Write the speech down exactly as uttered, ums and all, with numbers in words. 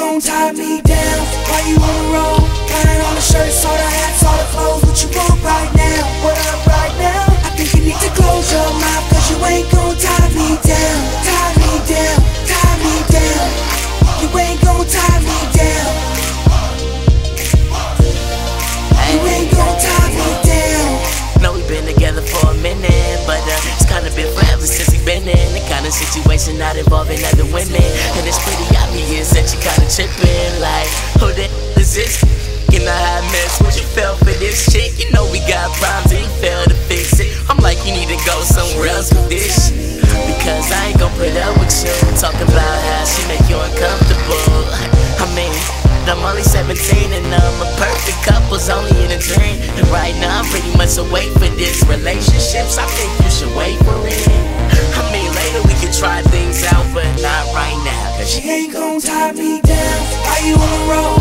gon' tie me down. Why you on the road? Buying all the shirts, all the hats, all the clothes. What you want right now? What up right now? I think you need to close your mouth, cause you ain't gon' tie me down. Tie me down, tie me down. You ain't gon' tie me down. You ain't gon' tie me down. Know we been together for a minute, but uh, it's kinda been forever since we been in the kind of situation not involving other women. And it's pretty obvious that you kinda tripping, like, who the hell is this? You know how I mess with you, fell for this shit. You know we got problems and you failed to fix it. I'm like, you need to go somewhere else with this shit, because I ain't gon' put up with you talking about how she make you uncomfortable. I mean, I'm only seventeen and I'm a perfect couple's only in a dream. And right now I'm pretty much away for this relationships. I think you should wait for it. I mean, later we can try things out, but not right now, cause She ain't gon' tie me down. Why you on the road?